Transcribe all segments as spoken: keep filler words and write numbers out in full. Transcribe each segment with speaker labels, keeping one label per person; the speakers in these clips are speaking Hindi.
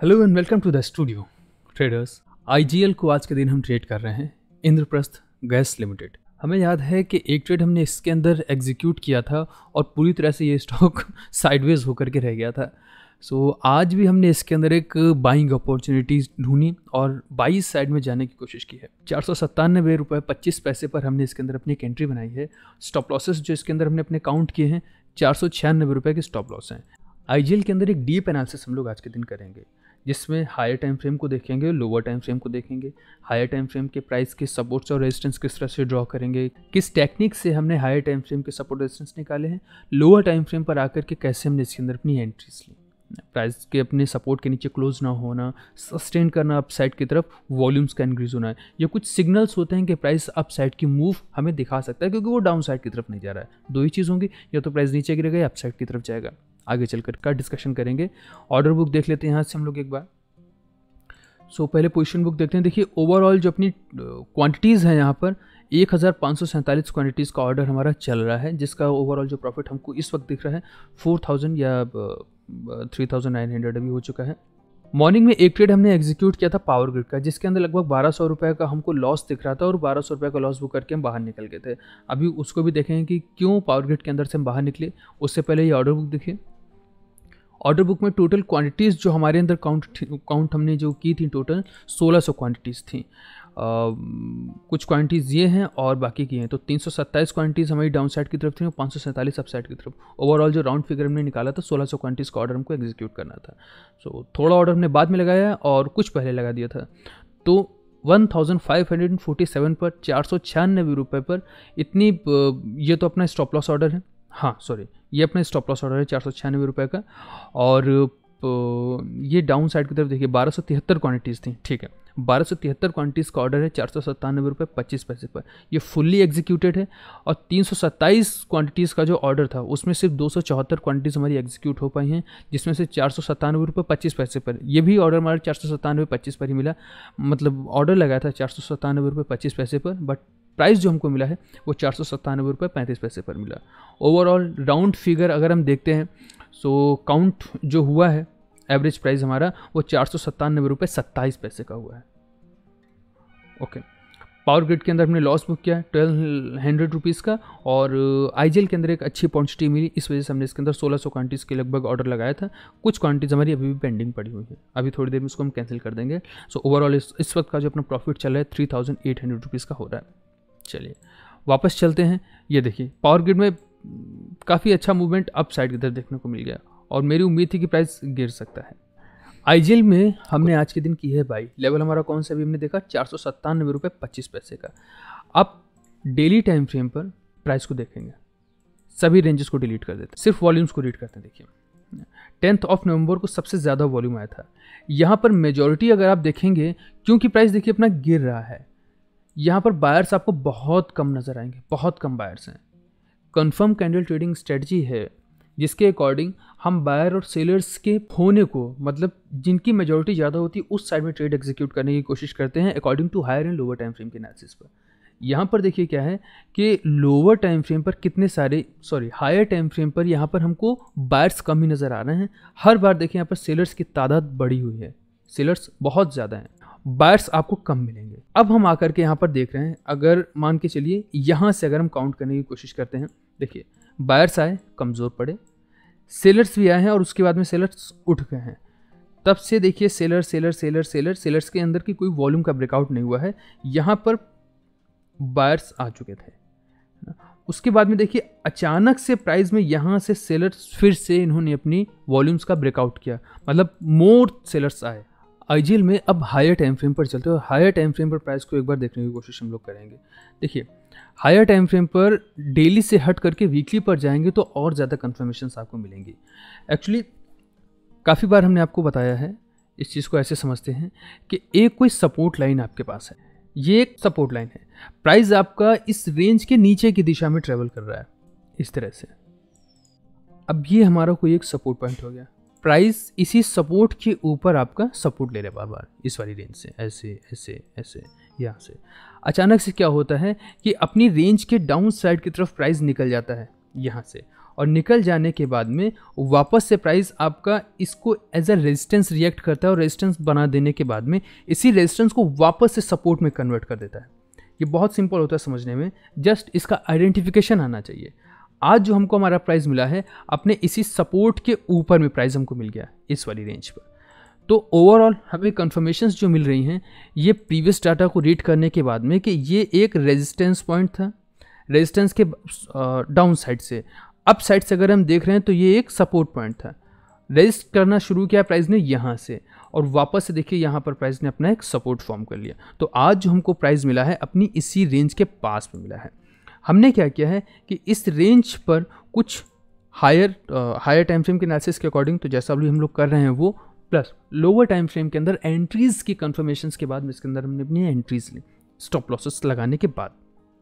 Speaker 1: Hello and welcome to the studio traders. IGL को आज के दिन हम ट्रेड कर रहे हैं इंद्रप्रस्थ गैस लिमिटेड। हमें याद है कि एक ट्रेड हमने इसके अंदर एग्जीक्यूट किया था और पूरी तरह से ये स्टॉक साइडवेज होकर के रह गया था। सो so, आज भी हमने इसके अंदर एक बाइंग अपॉर्चुनिटीज ढूंढी और बाई साइड में जाने की कोशिश की है। चार सौ सत्तानवे रुपये पच्चीस पैसे पर हमने इसके अंदर अपनी एक एंट्री बनाई है। स्टॉप लॉसेस जो इसके अंदर हमने अपने काउंट किए हैं चार सौ छियानवे रुपये के स्टॉप लॉस हैं। आईजीएल के अंदर एक डीप एनालिसिस हम लोग आज के दिन करेंगे, जिसमें हायर टाइम फ्रेम को देखेंगे, लोअर टाइम फ्रेम को देखेंगे, हायर टाइम फ्रेम के प्राइस के सपोर्ट्स और रेजिस्टेंस किस तरह से ड्रॉ करेंगे, किस टेक्निक से हमने हायर टाइम फ्रेम के सपोर्ट रेजिस्टेंस निकाले हैं, लोअर टाइम फ्रेम पर आकर के कैसे हमने इसके अंदर अपनी एंट्रीज ली, प्राइस के अपने सपोर्ट के नीचे क्लोज ना होना, सस्टेन करना अप साइड की तरफ, वॉल्यूम्स का इंक्रीज होना है। ये कुछ सिग्नल्स होते हैं कि प्राइस अप साइड की मूव हमें दिखा सकता है, क्योंकि वो डाउन साइड की तरफ नहीं जा रहा है। दो ही चीज़ होंगी, या तो प्राइस नीचे गिरेगा या अप साइड की तरफ जाएगा। आगे चलकर का डिस्कशन करेंगे। ऑर्डर बुक देख लेते हैं यहाँ से हम लोग एक बार। सो so, पहले पोजीशन बुक देखते हैं। देखिए ओवरऑल जो अपनी क्वांटिटीज़ हैं यहाँ पर एक हज़ार पाँच सौ सैंतालीस क्वांटिटीज़ का ऑर्डर हमारा चल रहा है, जिसका ओवरऑल जो प्रॉफिट हमको इस वक्त दिख रहा है फोर थाउजेंड या थ्री थाउजेंड नाइन हंड्रेड अभी हो चुका है। मॉर्निंग में एक ट्रेड हमने एग्जीक्यूट किया था पावर ग्रिड का, जिसके अंदर लगभग बारह सौ रुपये का हमको लॉस दिख रहा था और बारह सौ रुपये का लॉस बुक करके हम बाहर निकल गए थे। अभी उसको भी देखेंगे कि क्यों पावर ग्रिड के अंदर से हम बाहर निकले। उससे पहले ये ऑर्डर बुक देखिए। ऑर्डर बुक में टोटल क्वांटिटीज़ जो हमारे अंदर काउंट काउंट हमने जो की थी टोटल सोलह सौ क्वांटिटीज़ थी। Uh, कुछ क्वांटिटीज़ ये हैं और बाकी की हैं, तो तीन सौ सत्ताईस क्वांटिटीज़ हमारी डाउन साइड की तरफ थी और पाँच सौ सैंतालीस अप साइड की तरफ। ओवरऑल जो राउंड फिगर हमने निकाला था सोलह सौ क्वांटिटीज़ का ऑर्डर हमको एग्जीक्यूट करना था। सो so, थोड़ा ऑर्डर हमने बाद में लगाया और कुछ पहले लगा दिया था। तो one thousand five hundred forty seven पर चार सौ छियानवे रुपये पर इतनी, ये तो अपना स्टॉप लॉस ऑर्डर है, हाँ सॉरी ये अपना स्टॉप लॉस ऑर्डर है चार सौ छियानवे रुपये का। और ये डाउन साइड की तरफ देखिए बारह सौ तिहत्तर क्वान्टिटीज़ थी, ठीक है। बारह सौ तिहत्तर क्वान्टिटीज़ का ऑर्डर है चार सौ सत्तानवे रुपये पच्चीस पैसे पर, ये फुल्ली एग्जीक्यूटेड है। और तीन सौ सत्ताईस क्वान्टिटीज़ का जो ऑर्डर था उसमें सिर्फ दो सौ चौहत्तर क्वान्टिटीज़ हमारी एग्जीक्यूट हो पाई हैं, जिसमें से चार सौ सत्तानवे रुपये पच्चीस पैसे पर, ये भी ऑर्डर हमारा चार सौ सत्तानवे पच्चीस पर ही मिला। मतलब ऑर्डर लगाया था चार सौ सत्तानवे रुपये पच्चीस पैसे पर, बट प्राइस जो हमको मिला है वो चार सौ सत्तानवे रुपये पैंतीस पैसे पर मिला। ओवरऑल राउंड फिगर अगर हम देखते हैं, सो काउंट जो हुआ है एवरेज प्राइस हमारा वो चार सौ सत्तानवे रुपये सत्ताईस पैसे का हुआ है। ओके, पावर ग्रिड के अंदर हमने लॉस बुक किया है ट्वेल्व हंड्रेड रुपीज़ का, और आईजीएल के अंदर एक अच्छी क्वांटिटी मिली, इस वजह से हमने इसके अंदर सोलह सौ क्वांटिटीज़ के लगभग ऑर्डर लगाया था। कुछ क्वांटिटीज़ हमारी अभी भी पेंडिंग पड़ी हुई है, अभी थोड़ी देर में इसको हम कैंसिल कर देंगे। सो so, ओवरऑल इस, इस वक्त का जो अपना प्रॉफिट चल रहा है three thousand eight hundred rupees का हो रहा है। चलिए वापस चलते हैं। ये देखिए पावर ग्रिड में काफ़ी अच्छा मूवमेंट अप साइड की तरफ देखने को मिल गया और मेरी उम्मीद थी कि प्राइस गिर सकता है। आईजीएल में हमने आज के दिन की है बाई। लेवल हमारा कौन सा अभी हमने देखा चार सौ सत्तानवे रुपये पच्चीस पैसे का। अब डेली टाइम फ्रेम पर प्राइस को देखेंगे, सभी रेंजेस को डिलीट कर देते हैं, सिर्फ वॉल्यूम्स को रीड करते हैं। देखिए टेंथ ऑफ नवंबर को सबसे ज़्यादा वॉल्यूम आया था यहाँ पर। मेजॉरिटी अगर आप देखेंगे, क्योंकि प्राइस देखिए अपना गिर रहा है, यहाँ पर बायर्स आपको बहुत कम नज़र आएंगे, बहुत कम बायर्स हैं। कन्फर्म कैंडल ट्रेडिंग स्ट्रेटजी है जिसके अकॉर्डिंग हम बायर और सेलर्स के होने को, मतलब जिनकी मेजॉरिटी ज़्यादा होती है उस साइड में ट्रेड एग्जीक्यूट करने की कोशिश करते हैं according to higher and lower time frame के एनालिसिस पर। यहाँ पर देखिए क्या है कि लोअर टाइम फ्रेम पर कितने सारे सॉरी हायर टाइम फ्रेम पर यहाँ पर हमको बायर्स कम ही नज़र आ रहे हैं। हर बार देखिए यहाँ पर सेलर्स की तादाद बढ़ी हुई है, सेलर्स बहुत ज़्यादा हैं, बायर्स आपको कम मिलेंगे। अब हम आकर के यहाँ पर देख रहे हैं, अगर मान के चलिए यहाँ से अगर हम काउंट करने की कोशिश करते हैं, देखिए बायर्स आए कमज़ोर पड़े, सेलर्स भी आए हैं और उसके बाद में सेलर्स उठ गए हैं। तब से देखिए seller seller seller seller sellers के अंदर की कोई वॉल्यूम का ब्रेकआउट नहीं हुआ है, यहाँ पर बायर्स आ चुके थे। उसके बाद में देखिए अचानक से प्राइस में यहाँ से सेलर्स फिर से इन्होंने अपनी वॉल्यूम्स का ब्रेकआउट किया, मतलब मोर सेलर्स आए। आईजीएल में अब हायर टाइम फ्रेम पर चलते हैं और हायर टाइम फ्रेम पर प्राइस को एक बार देखने की कोशिश हम लोग करेंगे। देखिए हायर टाइम फ्रेम पर डेली से हट करके वीकली पर जाएंगे तो और ज़्यादा कन्फर्मेशंस आपको मिलेंगी। एक्चुअली काफ़ी बार हमने आपको बताया है, इस चीज़ को ऐसे समझते हैं कि एक कोई सपोर्ट लाइन आपके पास है, ये एक सपोर्ट लाइन है, प्राइस आपका इस रेंज के नीचे की दिशा में ट्रेवल कर रहा है इस तरह से। अब ये हमारा कोई एक सपोर्ट पॉइंट हो गया, प्राइस इसी सपोर्ट के ऊपर आपका सपोर्ट ले रहा है बार बार इस वाली रेंज से, ऐसे ऐसे ऐसे यहाँ से। अचानक से क्या होता है कि अपनी रेंज के डाउन साइड की तरफ प्राइस निकल जाता है यहाँ से, और निकल जाने के बाद में वापस से प्राइस आपका इसको एज अ रेजिस्टेंस रिएक्ट करता है और रेजिस्टेंस बना देने के बाद में इसी रेजिस्टेंस को वापस से सपोर्ट में कन्वर्ट कर देता है। ये बहुत सिंपल होता है समझने में, जस्ट इसका आइडेंटिफिकेशन आना चाहिए। आज जो हमको हमारा प्राइस मिला है अपने इसी सपोर्ट के ऊपर में प्राइस हमको मिल गया इस वाली रेंज पर। तो ओवरऑल हमें कंफर्मेशंस जो मिल रही हैं ये प्रीवियस डाटा को रीड करने के बाद में कि ये एक रेजिस्टेंस पॉइंट था, रेजिस्टेंस के डाउन साइड से अप साइड से अगर हम देख रहे हैं तो ये एक सपोर्ट पॉइंट था। रेजिस्ट करना शुरू किया प्राइस ने यहाँ से और वापस से देखिए यहाँ पर प्राइस ने अपना एक सपोर्ट फॉर्म कर लिया। तो आज जो हमको प्राइस मिला है अपनी इसी रेंज के पास में मिला है। हमने क्या किया है कि इस रेंज पर कुछ हायर हायर टाइम फ्रेम के एनालिसिस के अकॉर्डिंग, तो जैसा अभी हम लोग कर रहे हैं वो, प्लस लोअर टाइम फ्रेम के अंदर एंट्रीज की कंफर्मेशंस के बाद में इसके अंदर हमने अपनी एंट्रीज ली स्टॉप लॉसेस लगाने के बाद।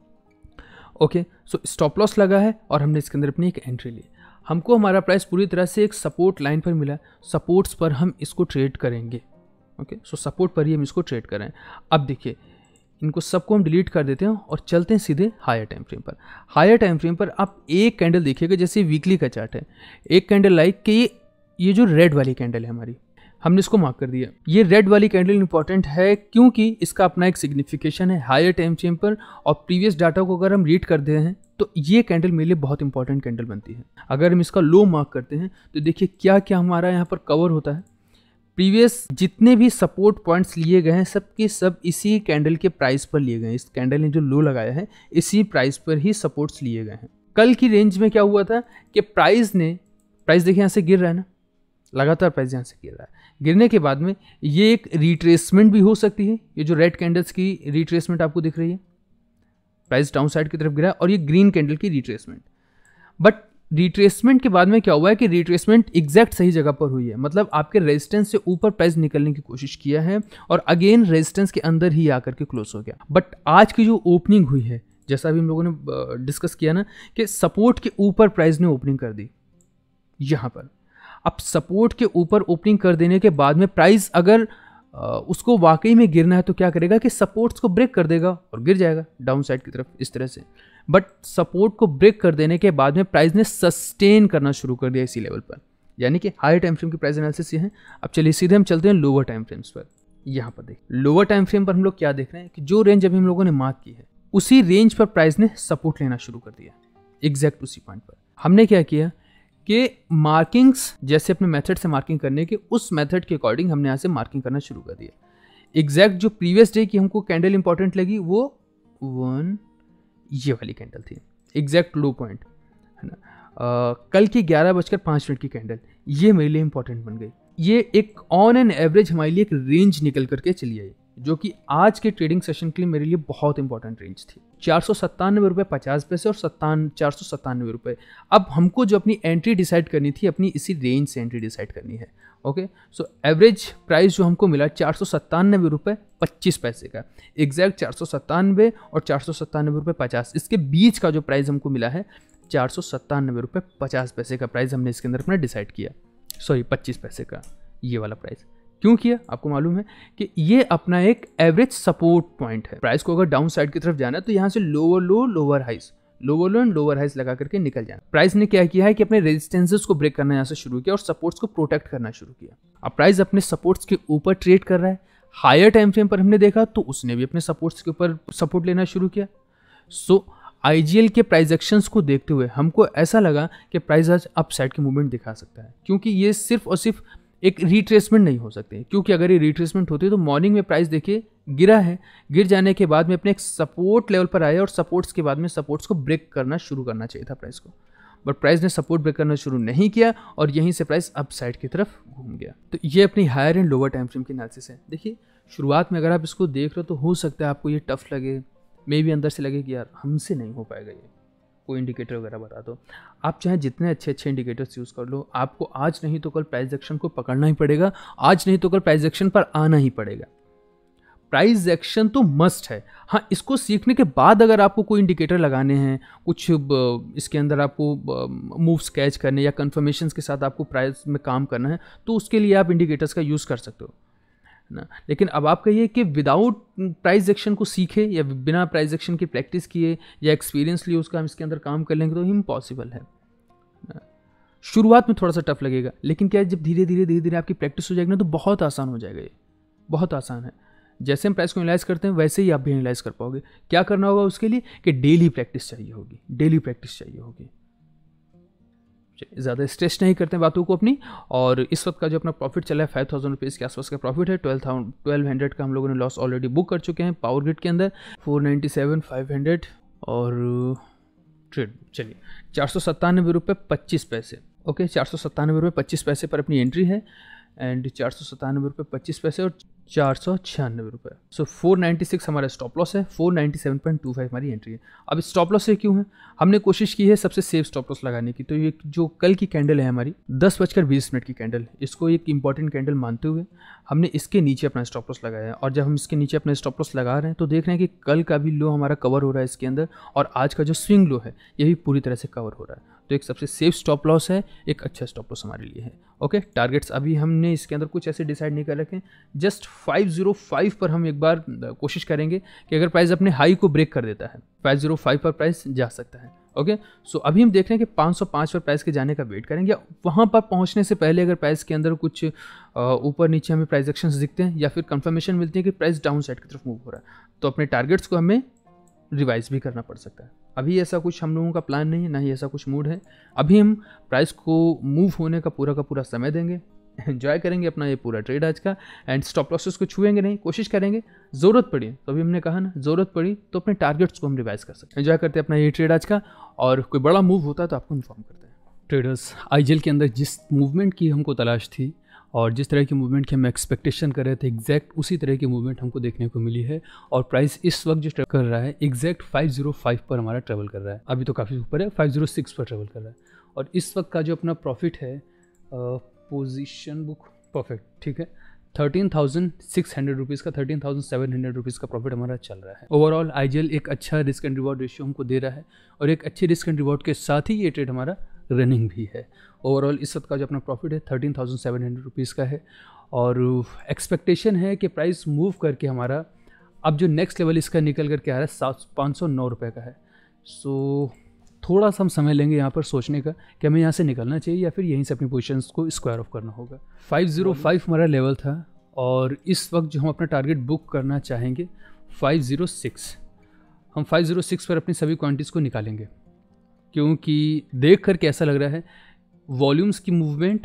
Speaker 1: ओके, सो स्टॉप लॉस लगा है और हमने इसके अंदर अपनी एक एंट्री ली। हमको हमारा प्राइस पूरी तरह से एक सपोर्ट लाइन पर मिला, सपोर्ट्स पर हम इसको ट्रेड करेंगे। ओके, सो सपोर्ट पर ही हम इसको ट्रेड करें। अब देखिए इनको सबको हम डिलीट कर देते हैं और चलते हैं सीधे हायर टाइम फ्रेम पर। हायर टाइम फ्रेम पर आप एक कैंडल देखिएगा, जैसे वीकली का चार्ट है, एक कैंडल लाइक कि ये ये जो रेड वाली कैंडल है हमारी, हमने इसको मार्क कर दिया। ये रेड वाली कैंडल इंपॉर्टेंट है क्योंकि इसका अपना एक सिग्निफिकेशन है हायर टाइम फ्रेम पर, और प्रीवियस डाटा को अगर हम रीड करते हैं तो ये कैंडल मेरे लिए बहुत इंपॉर्टेंट कैंडल बनती है। अगर हम इसका लो मार्क करते हैं तो देखिए क्या क्या हमारा यहाँ पर कवर होता है। प्रीवियस जितने भी सपोर्ट पॉइंट्स लिए गए हैं सब के सब इसी कैंडल के प्राइस पर लिए गए हैं। इस कैंडल ने जो लो लगाया है इसी प्राइस पर ही सपोर्ट्स लिए गए हैं। कल की रेंज में क्या हुआ था कि प्राइस ने प्राइस देखिए यहाँ से गिर रहा है ना, लगातार प्राइस यहाँ से गिर रहा है। गिरने के बाद में ये एक रिट्रेसमेंट भी हो सकती है। ये जो रेड कैंडल्स की रिट्रेसमेंट आपको दिख रही है, प्राइस डाउन साइड की तरफ गिरा, और ये ग्रीन कैंडल की रिट्रेसमेंट। बट रिट्रेसमेंट के बाद में क्या हुआ है कि रिट्रेसमेंट एग्जैक्ट सही जगह पर हुई है, मतलब आपके रेजिस्टेंस से ऊपर प्राइस निकलने की कोशिश किया है और अगेन रेजिस्टेंस के अंदर ही आकर के क्लोज हो गया। बट आज की जो ओपनिंग हुई है, जैसा अभी हम लोगों ने डिस्कस किया ना कि सपोर्ट के ऊपर प्राइस ने ओपनिंग कर दी यहाँ पर। अब सपोर्ट के ऊपर ओपनिंग कर देने के बाद में प्राइस अगर आ, उसको वाकई में गिरना है तो क्या करेगा कि सपोर्ट्स को ब्रेक कर देगा और गिर जाएगा डाउन साइड की तरफ इस तरह से। बट सपोर्ट को ब्रेक कर देने के बाद में प्राइस ने सस्टेन करना शुरू कर दिया इसी लेवल पर, यानी कि हायर टाइम फ्रेम की प्राइस एनालिसिस ये है। अब चलिए सीधे हम चलते हैं लोअर टाइम फ्रेम्स पर। यहाँ पर देखिए लोअर टाइम फ्रेम पर हम लोग क्या देख रहे हैं कि जो रेंज अभी हम लोगों ने मार्क की है उसी रेंज पर प्राइस ने सपोर्ट लेना शुरू कर दिया, एग्जैक्ट उसी पॉइंट पर। हमने क्या किया कि मार्किंग्स जैसे अपने मेथड से मार्किंग करने के उस मेथड के अकॉर्डिंग हमने यहाँ से मार्किंग करना शुरू कर दिया। एग्जैक्ट जो प्रीवियस डे की हमको कैंडल इंपॉर्टेंट लगी वो वन ये वाली कैंडल थी, एग्जैक्ट लो पॉइंट है ना। कल की ग्यारह बजकर पाँच मिनट की कैंडल ये मेरे लिए इंपॉर्टेंट बन गई। ये एक ऑन एन एवरेज हमारे लिए एक रेंज निकल करके चली आई जो कि आज के ट्रेडिंग सेशन के लिए मेरे लिए बहुत इंपॉर्टेंट रेंज थी। चार सौ सत्तानवे रुपये पचास पैसे और सत्तान चार सौ सत्तानवे रुपये। अब हमको जो अपनी एंट्री डिसाइड करनी थी अपनी इसी रेंज से एंट्री डिसाइड करनी है। ओके, सो एवरेज प्राइस जो हमको मिला चार सौ सत्तानवे रुपये पच्चीस पैसे का, एग्जैक्ट चार सौ सत्तानवे और चार सौ सत्तानवे रुपये पचास, इसके बीच का जो प्राइस हमको मिला है चार सौ सत्तानवे रुपये पचास पैसे का प्राइस हमने इसके अंदर अपना डिसाइड किया। सॉरी पच्चीस पैसे का ये वाला प्राइस क्यों किया, आपको मालूम है कि ये अपना एक एवरेज सपोर्ट पॉइंट है। प्राइस को अगर डाउन साइड की तरफ जाना है तो यहाँ से lower low lower highs lower low and lower highs लगा करके निकल जाना। प्राइस ने क्या किया है कि अपने रेजिस्टेंसेस को ब्रेक करना यहाँ से शुरू किया और सपोर्ट्स को प्रोटेक्ट करना शुरू किया। अब प्राइस अपने सपोर्ट्स के ऊपर ट्रेड कर रहा है। हायर टाइम फ्रेम पर हमने देखा तो उसने भी अपने सपोर्ट्स के ऊपर सपोर्ट लेना शुरू किया। सो आईजीएल के प्राइस एक्शंस को देखते हुए हमको ऐसा लगा कि प्राइस आज अप साइड की मूवमेंट दिखा सकता है, क्योंकि ये सिर्फ और सिर्फ एक रिट्रेसमेंट नहीं हो सकते, क्योंकि अगर ये रिट्रेसमेंट होती है तो मॉर्निंग में प्राइस देखिए गिरा है, गिर जाने के बाद में अपने एक सपोर्ट लेवल पर आया और सपोर्ट्स के बाद में सपोर्ट्स को ब्रेक करना शुरू करना चाहिए था प्राइस को, बट प्राइस ने सपोर्ट ब्रेक करना शुरू नहीं किया और यहीं से प्राइस अप साइड की तरफ घूम गया। तो ये अपनी higher and lower time frame की एनालिसिस है। देखिए शुरुआत में अगर आप इसको देख रहे हो तो हो सकता है आपको ये टफ लगे, मे भी अंदर से लगे कि यार हमसे नहीं हो पाएगा, ये कोई इंडिकेटर वगैरह बता दो। आप चाहे जितने अच्छे अच्छे इंडिकेटर्स यूज़ कर लो, आपको आज नहीं तो कल प्राइस एक्शन को पकड़ना ही पड़ेगा, आज नहीं तो कल प्राइस एक्शन पर आना ही पड़ेगा। प्राइस एक्शन तो मस्ट है। हाँ, इसको सीखने के बाद अगर आपको कोई इंडिकेटर लगाने हैं, कुछ इसके अंदर आपको मूव्स कैच करने या कन्फर्मेशंस के साथ आपको प्राइस में काम करना है तो उसके लिए आप इंडिकेटर्स का यूज़ कर सकते हो ना। लेकिन अब आप कहिए कि विदाउट प्राइस एक्शन को सीखे या बिना प्राइस एक्शन की प्रैक्टिस किए या एक्सपीरियंस लिए उसका हम इसके अंदर काम कर लेंगे तो इम्पॉसिबल है। शुरुआत में थोड़ा सा टफ लगेगा, लेकिन क्या है, जब धीरे धीरे धीरे धीरे आपकी प्रैक्टिस हो जाएगी ना तो बहुत आसान हो जाएगा। ये बहुत आसान है। जैसे हम प्राइस को एनालाइज करते हैं वैसे ही आप भी एनालाइज कर पाओगे। क्या करना होगा उसके लिए कि डेली प्रैक्टिस चाहिए होगी, डेली प्रैक्टिस चाहिए होगी। ज़्यादा स्ट्रेस नहीं करते हैं बातों को अपनी। और इस वक्त का जो अपना प्रॉफिट चला है फाइव थाउजेंड रुपीज़ के आसपास का प्रॉफिट है। ट्वेल्व थाउजेंड ट्वेल्व हंड्रेड का हम लोगों ने लॉस ऑलरेडी बुक कर चुके हैं पावर ग्रिड के अंदर। Four ninety seven five hundred और ट्रेड चलिए चार सौ सत्तानवे रुपये पच्चीस पैसे। ओके, चार सौ सत्तानवे रुपये पच्चीस पैसे पर अपनी एंट्री है। एंड चार सौ सत्तानवे रुपये पच्चीस पैसे और चार सौ छियानवे रुपये। सो फोर नाइन्टी सिक्स हमारा स्टॉप लॉस है, four ninety seven point two five हमारी एंट्री है। अब स्टॉप लॉस से क्यों है, हमने कोशिश की है सबसे सेफ स्टॉप लॉस लगाने की। तो ये जो कल की कैंडल है हमारी दस बजकर बीस मिनट की कैंडल, इसको एक इंपॉर्टेंट कैंडल मानते हुए हमने इसके नीचे अपना स्टॉप लॉस लगाया है। और जब हम इसके नीचे अपना स्टॉप लॉस लगा रहे हैं तो देख रहे हैं कि कल का भी लो हमारा कवर हो रहा है इसके अंदर, और आज का जो स्विंग लो है ये भी पूरी तरह से कवर हो रहा है। तो एक सबसे सेफ स्टॉप लॉस है, एक अच्छा स्टॉप लॉस हमारे लिए है। ओके, टारगेट्स अभी हमने इसके अंदर कुछ ऐसे डिसाइड नहीं कर रखे। जस्ट फाइव ज़ीरो फाइव पर हम एक बार कोशिश करेंगे कि अगर प्राइस अपने हाई को ब्रेक कर देता है फाइव ज़ीरो फाइव पर प्राइस जा सकता है। ओके, सो अभी हम देख रहे हैं कि पाँच सौ पाँच पर प्राइस के जाने का वेट करेंगे। वहाँ पर पहुँचने से पहले अगर प्राइस के अंदर कुछ ऊपर नीचे हमें प्राइस एक्शंस दिखते हैं या फिर कंफर्मेशन मिलती है कि प्राइस डाउन साइड की तरफ मूव हो रहा है, तो अपने टारगेट्स को हमें रिवाइज भी करना पड़ सकता है। अभी ऐसा कुछ हम लोगों का प्लान नहीं है, ना ही ऐसा कुछ मूड है। अभी हम प्राइस को मूव होने का पूरा का पूरा समय देंगे, एंजॉय करेंगे अपना ये पूरा ट्रेड आज का। एंड स्टॉप लॉसेस को छुएंगे नहीं, कोशिश करेंगे ज़रूरत पड़ी तो अभी हमने कहा ना ज़रूरत पड़ी तो अपने टारगेट्स को हम रिवाइज कर सकते हैं। एंजॉय करते हैं अपना ये ट्रेड आज का, और कोई बड़ा मूव होता है तो आपको इन्फॉर्म करते हैं। ट्रेडर्स, आईजीएल के अंदर जिस मूवमेंट की हमको तलाश थी और जिस तरह की मूवमेंट की हम एक्सपेक्टेशन कर रहे थे, एग्जैक्ट उसी तरह की मूवमेंट हमको देखने को मिली है। और प्राइस इस वक्त जो ट्रेवल कर रहा है एग्जैक्ट फाइव ज़ीरो फाइव पर हमारा ट्रेवल कर रहा है। अभी तो काफ़ी ऊपर है, फाइव ज़ीरो सिक्स पर ट्रेवल कर रहा है। और इस वक्त का जो अपना प्रॉफिट है, पोजीशन बुक परफेक्ट, ठीक है, thirteen thousand six hundred rupees का thirteen thousand seven hundred rupees का प्रॉफिट हमारा चल रहा है। ओवरऑल आईजीएल एक अच्छा रिस्क एंड रिवॉर्ड रेशियो हमको दे रहा है, और एक अच्छी रिस्क एंड रिवॉर्ड के साथ ही ये ट्रेड हमारा रनिंग भी है। ओवरऑल इस वक्त का जो अपना प्रॉफिट है thirteen thousand seven hundred rupees का है। और एक्सपेक्टेशन है कि प्राइस मूव करके हमारा अब जो नेक्स्ट लेवल इसका निकल करके आ रहा है सात पाँच सौ नौ रुपये का है। सो थोड़ा सा हम समय लेंगे यहाँ पर सोचने का कि हमें यहाँ से निकलना चाहिए या फिर यहीं से अपनी पोजीशंस को स्क्वायर ऑफ करना होगा। फाइव ज़ीरो फाइव हमारा लेवल था, और इस वक्त जो हम अपना टारगेट बुक करना चाहेंगे फाइव ज़ीरो सिक्स, हम फाइव ज़ीरो सिक्स पर अपनी सभी क्वांटिटीज़ को निकालेंगे, क्योंकि देख कर के ऐसा लग रहा है वॉल्यूम्स की मूवमेंट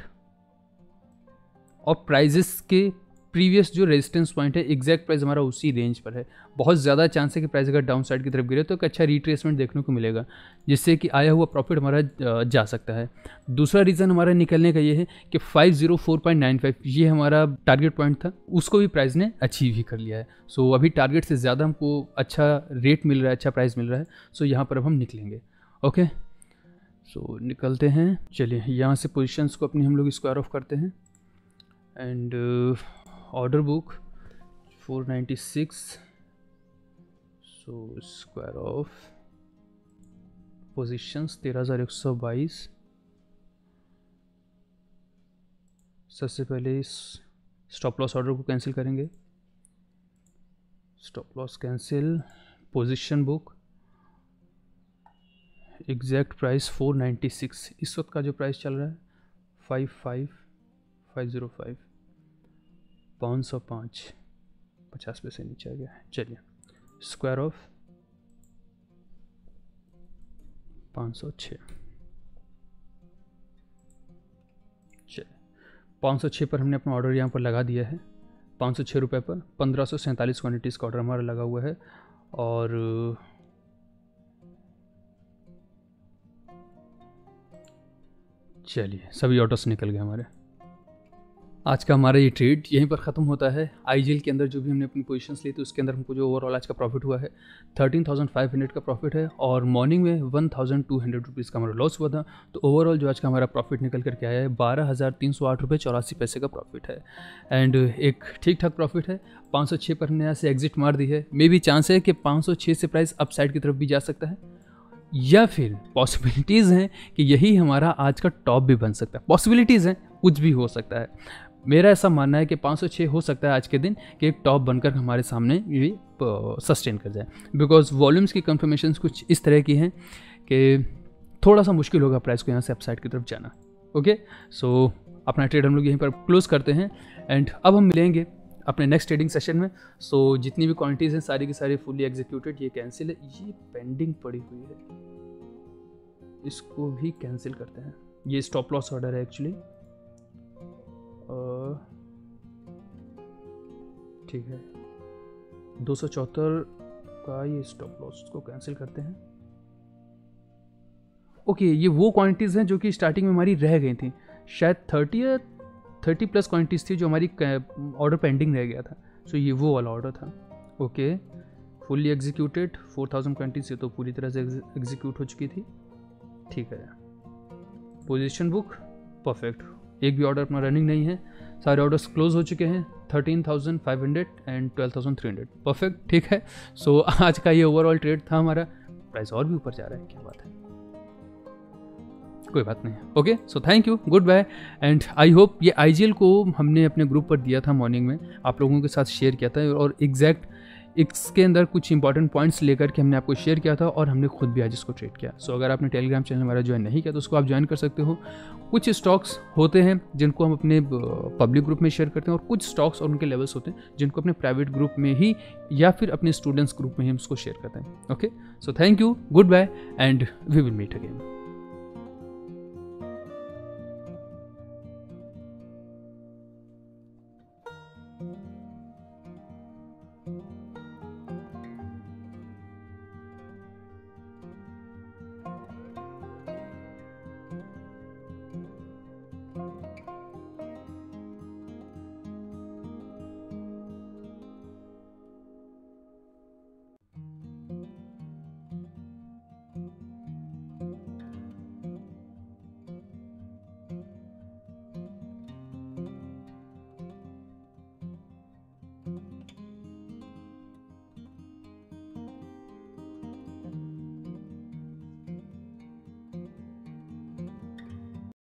Speaker 1: और प्राइजेस के प्रीवियस जो रेजिस्टेंस पॉइंट है एग्जैक्ट प्राइस हमारा उसी रेंज पर है। बहुत ज़्यादा चांस है कि प्राइस अगर डाउन साइड की तरफ गिरे तो एक अच्छा रिट्रेसमेंट देखने को मिलेगा, जिससे कि आया हुआ प्रॉफिट हमारा जा सकता है। दूसरा रीज़न हमारा निकलने का ये है कि five zero four point nine five ये हमारा टारगेट पॉइंट था, उसको भी प्राइस ने अचीव ही कर लिया है। सो अभी टारगेट से ज़्यादा हमको अच्छा रेट मिल रहा है, अच्छा प्राइस मिल रहा है। सो यहाँ पर अब हम निकलेंगे। ओके, सो निकलते हैं। चलिए यहाँ से पोजीशंस को अपनी हम लोग स्क्वायर ऑफ करते हैं। And order book four ninety six, so square off positions तेरह हज़ार एक सौ बाईस। सबसे पहले इस स्टॉप लॉस ऑर्डर को कैंसिल करेंगे, stop loss cancel, position book, exact price four ninety six, इस वक्त का जो प्राइस चल रहा है five five five zero five, पाँच सौ पाँच, पचास पैसे नीचे आ गया है। चलिए स्क्वायर ऑफ पाँच सौ छः, चलिए पाँच सौ छः पर हमने अपना ऑर्डर यहाँ पर लगा दिया है। पाँच सौ छः रुपये पर पंद्रह सौ सैंतालीस क्वान्टिटीज़ का ऑर्डर हमारा लगा हुआ है। और चलिए सभी ऑर्डर्स निकल गए हमारे। आज का हमारा ये ट्रेड यहीं पर ख़त्म होता है। आईजीएल के अंदर जो भी हमने अपनी पोजीशंस ली थी उसके अंदर हमको जो ओवरऑल आज का प्रॉफिट हुआ है थर्टीन थाउजेंड फाइव हंड्रेड का प्रॉफिट है, और मॉर्निंग में one thousand two hundred rupees का हमारा लॉस हुआ था। तो ओवरऑल जो आज का हमारा प्रॉफिट निकल करके आया है बारह हज़ार तीन सौ आठ रुपये चौरासी पैसे का प्रॉफिट है। एंड एक ठीक ठाक प्रॉफिट है। पाँच सौ छः पर हमने यहाँ से एग्जिट मार दी है। मे भी चांस है कि पाँच सौ छः से प्राइस अप साइड की तरफ भी जा सकता है, या फिर पॉसिबिलिटीज़ हैं कि यही हमारा आज का टॉप भी बन सकता है। पॉसिबिलिटीज़ हैं, कुछ भी हो सकता है। मेरा ऐसा मानना है कि पाँच सौ छः हो सकता है आज के दिन कि एक टॉप बनकर हमारे सामने ये सस्टेन कर जाए, बिकॉज वॉल्यूम्स की कंफर्मेशंस कुछ इस तरह की हैं कि थोड़ा सा मुश्किल होगा प्राइस को यहाँ से अपसाइड की तरफ जाना। ओके, सो अपना ट्रेड हम लोग यहीं पर क्लोज करते हैं एंड अब हम मिलेंगे अपने नेक्स्ट ट्रेडिंग सेशन में। सो so, जितनी भी क्वांटिटीज़ हैं सारी की सारी फुली एग्जीक्यूटेड, ये कैंसिल है, ये पेंडिंग पड़ी हुई है, इसको भी कैंसिल करते हैं। ये स्टॉप लॉस ऑर्डर है एक्चुअली, ठीक है, दो सौ चौहत्तर का ये स्टॉप लॉस को कैंसिल करते हैं। ओके okay, ये वो क्वांटिटीज़ हैं जो कि स्टार्टिंग में हमारी रह गई थी, शायद थर्टी या थर्टी प्लस क्वांटिटीज़ थी जो हमारी ऑर्डर पेंडिंग रह गया था। सो so, ये वो वाला ऑर्डर था। Okay, fully executed, four thousand quantities से तो पूरी तरह से एग्जीक्यूट हो चुकी थी, ठीक है। पोजीशन बुक परफेक्ट, एक भी ऑर्डर अपना रनिंग नहीं है, सारे ऑर्डर्स क्लोज हो चुके हैं, thirteen thousand five hundred and twelve thousand three hundred, perfect, ठीक है। सो so, आज का ये ओवरऑल ट्रेड था हमारा। प्राइस और भी ऊपर जा रहा है, क्या बात है, कोई बात नहीं। Okay, so thank you, good bye and I hope ये आईजीएल को हमने अपने ग्रुप पर दिया था मॉर्निंग में, आप लोगों के साथ शेयर किया था और एग्जैक्ट इसके अंदर कुछ इंपॉर्टेंट पॉइंट्स लेकर के हमने आपको शेयर किया था और हमने खुद भी आज इसको ट्रेड किया। सो so, अगर आपने टेलीग्राम चैनल हमारा ज्वाइन नहीं किया तो उसको आप ज्वाइन कर सकते हो। कुछ स्टॉक्स होते हैं जिनको हम अपने पब्लिक ग्रुप में शेयर करते हैं और कुछ स्टॉक्स और उनके लेवल्स होते हैं जिनको अपने प्राइवेट ग्रुप में ही या फिर अपने स्टूडेंट्स ग्रुप में ही हम उसको शेयर करते हैं। Okay, so thank you, good bye and we will meet again.